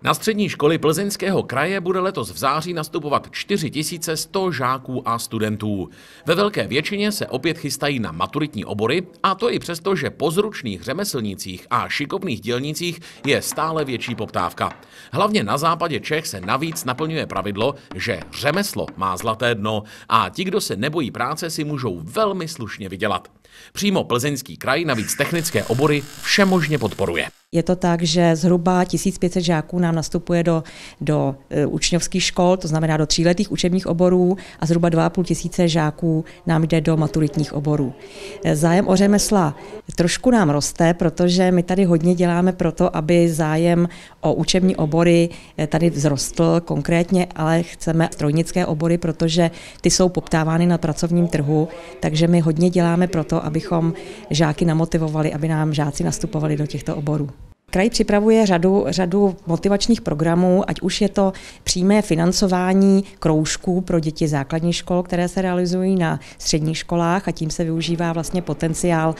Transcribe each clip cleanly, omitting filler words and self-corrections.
Na střední školy Plzeňského kraje bude letos v září nastupovat 4100 žáků a studentů. Ve velké většině se opět chystají na maturitní obory, a to i přesto, že po zručných řemeslnících a šikovných dělnících je stále větší poptávka. Hlavně na západě Čech se navíc naplňuje pravidlo, že řemeslo má zlaté dno a ti, kdo se nebojí práce, si můžou velmi slušně vydělat. Přímo Plzeňský kraj navíc technické obory všemožně podporuje. Je to tak, že zhruba 1500 žáků nám nastupuje do učňovských škol, to znamená do tříletých učebních oborů, a zhruba 2500 žáků nám jde do maturitních oborů. Zájem o řemesla trošku nám roste, protože my tady hodně děláme pro to, aby zájem o učební obory tady vzrostl konkrétně, ale chceme strojnické obory, protože ty jsou poptávány na pracovním trhu, takže my hodně děláme pro to, abychom žáky namotivovali, aby nám žáci nastupovali do těchto oborů. Kraj připravuje řadu motivačních programů, ať už je to přímé financování kroužků pro děti základních škol, které se realizují na středních školách, a tím se využívá vlastně potenciál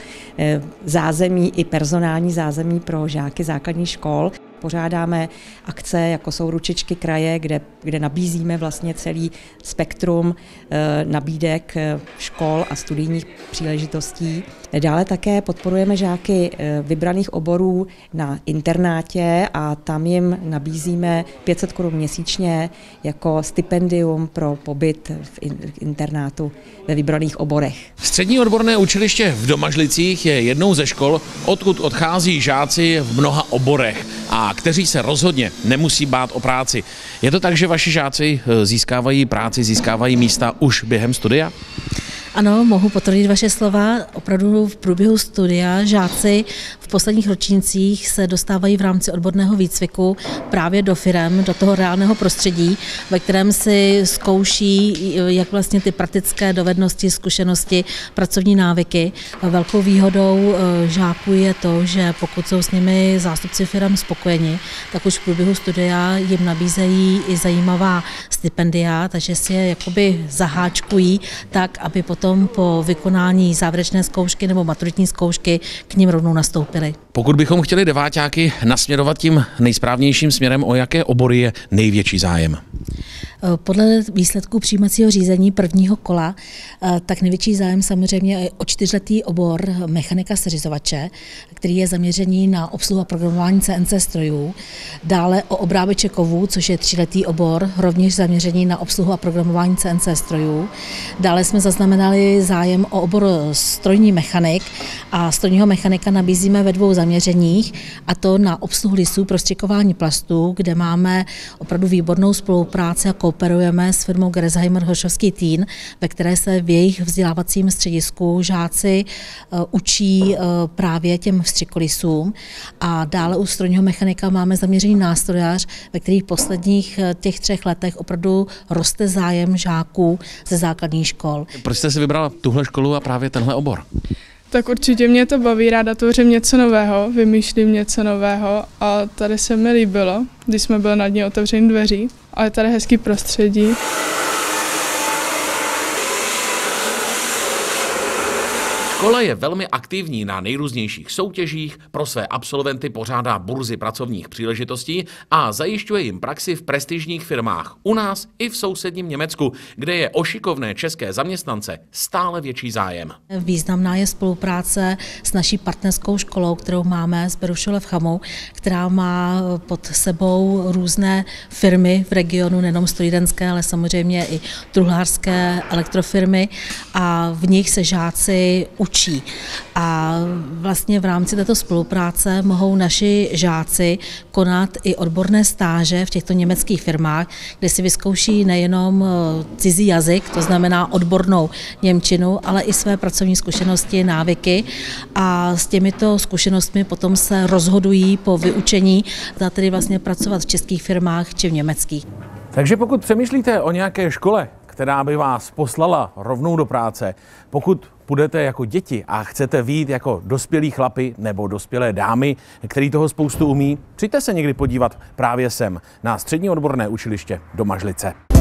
zázemí i personální zázemí pro žáky základních škol. Pořádáme akce, jako jsou Ručičky kraje, kde nabízíme vlastně celý spektrum nabídek škol a studijních příležitostí. Dále také podporujeme žáky vybraných oborů na internátě a tam jim nabízíme 500 Kč měsíčně jako stipendium pro pobyt v internátu ve vybraných oborech. Střední odborné učiliště v Domažlicích je jednou ze škol, odkud odchází žáci v mnoha oborech a kteří se rozhodně nemusí bát o práci. Je to tak, že vaši žáci získávají práci, získávají místa už během studia? Ano, mohu potvrdit vaše slova. Opravdu v průběhu studia žáci v posledních ročnících se dostávají v rámci odborného výcviku právě do firem, do toho reálného prostředí, ve kterém si zkouší, jak vlastně ty praktické dovednosti, zkušenosti, pracovní návyky. Velkou výhodou žáků je to, že pokud jsou s nimi zástupci firem spokojeni, tak už v průběhu studia jim nabízejí i zajímavá stipendia, takže si je jakoby zaháčkují tak, aby potom po vykonání závěrečné zkoušky nebo maturitní zkoušky k nim rovnou nastoupili. Pokud bychom chtěli deváťáky nasměrovat tím nejsprávnějším směrem, o jaké obory je největší zájem? Podle výsledků přijímacího řízení prvního kola, tak největší zájem samozřejmě je o 4letý obor mechanika seřizovače, který je zaměřený na obsluhu a programování CNC strojů. Dále o obráběče kovů, což je 3letý obor, rovněž zaměřený na obsluhu a programování CNC strojů. Dále jsme zaznamenali zájem o obor strojní mechanik a strojního mechanika nabízíme ve 2 zaměřeních, a to na obsluhu lisů pro střikování plastů, kde máme opravdu výbornou spolupráci a kooperujeme s firmou Gerresheimer Hošovský Týn, ve které se v jejich vzdělávacím středisku žáci učí právě těm střikolisům. A dále u strojního mechanika máme zaměřený nástrojář, ve kterých posledních těch 3 letech opravdu roste zájem žáků ze základních škol. Proč jste si vybrala tuhle školu a právě tenhle obor? Tak určitě mě to baví, ráda tvořím něco nového, vymýšlím něco nového, a tady se mi líbilo, když jsme byli na dní otevření dveří, a je tady hezký prostředí. Škola je velmi aktivní na nejrůznějších soutěžích, pro své absolventy pořádá burzy pracovních příležitostí a zajišťuje jim praxi v prestižních firmách u nás i v sousedním Německu, kde je o šikovné české zaměstnance stále větší zájem. Významná je spolupráce s naší partnerskou školou, kterou máme z Berušole v Chamu, která má pod sebou různé firmy v regionu, nejenom strojírenské, ale samozřejmě i truhlářské elektrofirmy, a v nich se žáci učí. A vlastně v rámci této spolupráce mohou naši žáci konat i odborné stáže v těchto německých firmách, kde si vyzkouší nejenom cizí jazyk, to znamená odbornou němčinu, ale i své pracovní zkušenosti, návyky, a s těmito zkušenostmi potom se rozhodují po vyučení, zda tedy vlastně pracovat v českých firmách či v německých. Takže pokud přemýšlíte o nějaké škole, která by vás poslala rovnou do práce, pokud půjdete jako děti a chcete vyjít jako dospělí chlapi nebo dospělé dámy, který toho spoustu umí, přijďte se někdy podívat právě sem na Střední odborné učiliště Domažlice.